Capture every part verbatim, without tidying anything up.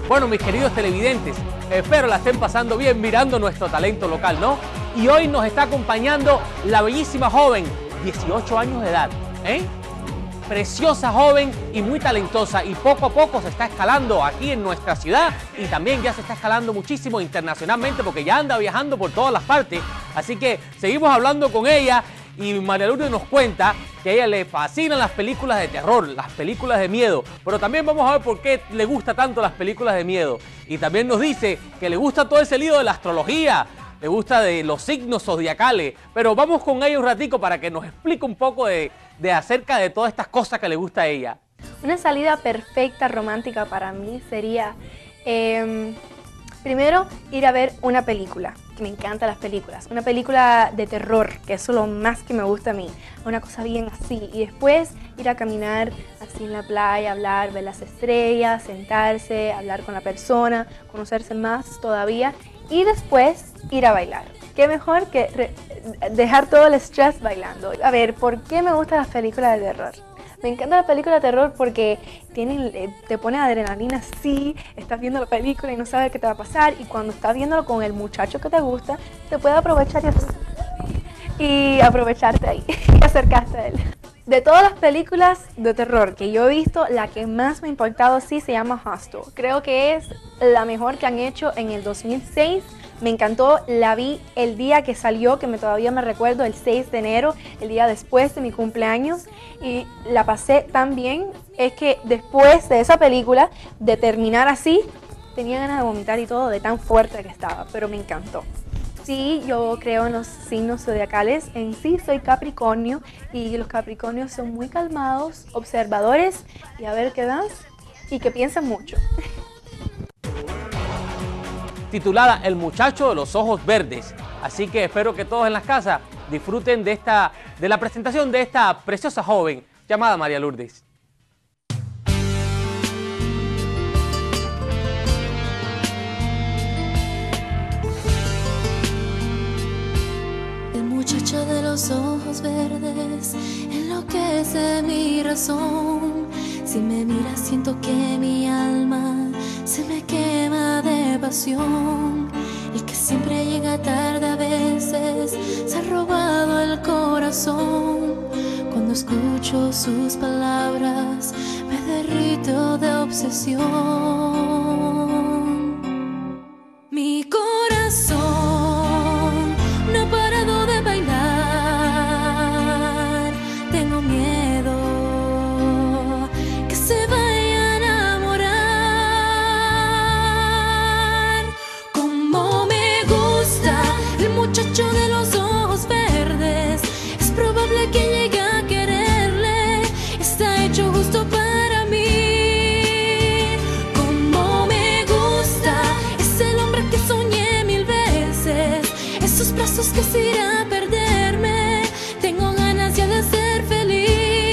Bueno, mis queridos televidentes, espero la estén pasando bien mirando nuestro talento local, ¿no? Y hoy nos está acompañando la bellísima joven, dieciocho años de edad, ¿eh? Preciosa joven y muy talentosa, y poco a poco se está escalando aquí en nuestra ciudad y también ya se está escalando muchísimo internacionalmente porque ya anda viajando por todas las partes. Así que seguimos hablando con ella y María Lourdes nos cuenta que a ella le fascinan las películas de terror, las películas de miedo, pero también vamos a ver por qué le gusta tanto las películas de miedo. Y también nos dice que le gusta todo ese lío de la astrología, le gusta de los signos zodiacales, pero vamos con ella un ratico para que nos explique un poco de, de acerca de todas estas cosas que le gusta a ella. Una salida perfecta romántica para mí sería, eh, primero, ir a ver una película, que me encantan las películas, una película de terror, que eso es lo más que me gusta a mí, una cosa bien así, y después ir a caminar así en la playa, hablar, ver las estrellas, sentarse, hablar con la persona, conocerse más todavía, y después ir a bailar. Qué mejor que dejar todo el estrés bailando. A ver, ¿por qué me gustan las películas de terror? Me encanta la película de terror porque tienen, te pone adrenalina así, estás viendo la película y no sabes qué te va a pasar, y cuando estás viéndolo con el muchacho que te gusta, te puede aprovechar y, y aprovecharte ahí y acercarte a él. De todas las películas de terror que yo he visto, la que más me ha impactado sí se llama Hostel. Creo que es la mejor que han hecho en el dos mil seis. Me encantó, la vi el día que salió, que me, todavía me recuerdo, el seis de enero, el día después de mi cumpleaños, y la pasé tan bien. Es que después de esa película, de terminar así, tenía ganas de vomitar y todo, de tan fuerte que estaba, pero me encantó. Sí, yo creo en los signos zodiacales. En sí soy Capricornio y los Capricornios son muy calmados, observadores y a ver qué das y que piensan mucho. Titulada El muchacho de los ojos verdes. Así que espero que todos en las casas disfruten de, esta, de la presentación de esta preciosa joven llamada María Lourdes. Muchacho de los ojos verdes, enloquece mi razón. Si me miras siento que mi alma se me quema de pasión. El que siempre llega tarde a veces se ha robado el corazón. Cuando escucho sus palabras me derrito de obsesión. Mi corazón no ha parado de bailar, tengo miedo que se vaya a enamorar. Como me gusta el muchacho de los ojos verdes, es probable que llegue a quererle, está hecho justo para mí. Como me gusta, es el hombre que soñé mil veces, esos brazos que se irá a perderme, tengo ganas ya de ser feliz.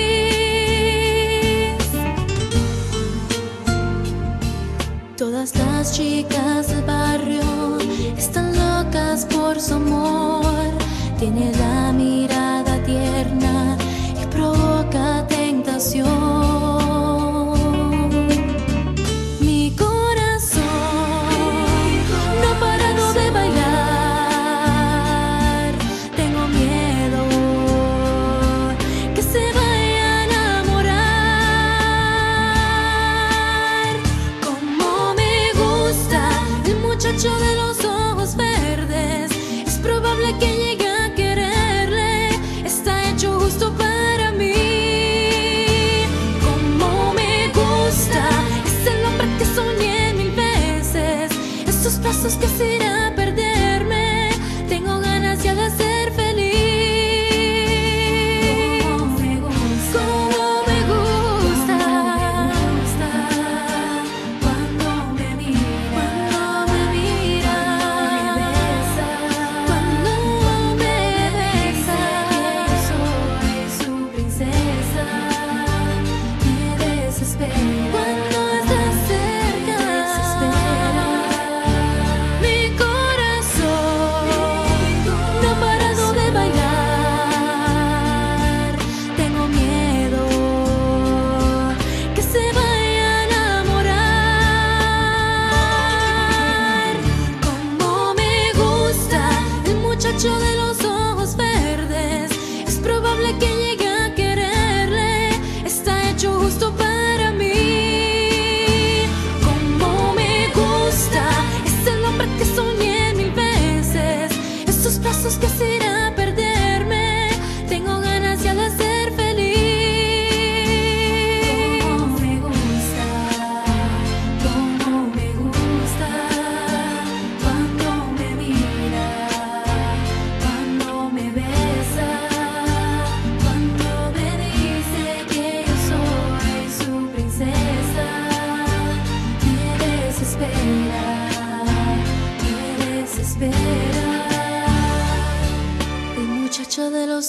Todas las chicas del barrio están locas por su amor, tiene la mirada tierna y provoca tentación. Mi corazón no ha parado de bailar, tengo miedo que se vaya a enamorar. Como me gusta el muchacho de los ojos verdes, es probable que llegue a quererle, está hecho justo para mí. Como me gusta, es el hombre que soñé mil veces, esos brazos que se irá a perderme, tengo ganas ya de ser feliz. Como me gusta, como me gusta, cuando me mira, cuando me mira, cuando me besa, que soy su princesa, me desespera cuando está cerca, me desespera. Mi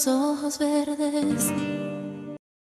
los ojos verdes.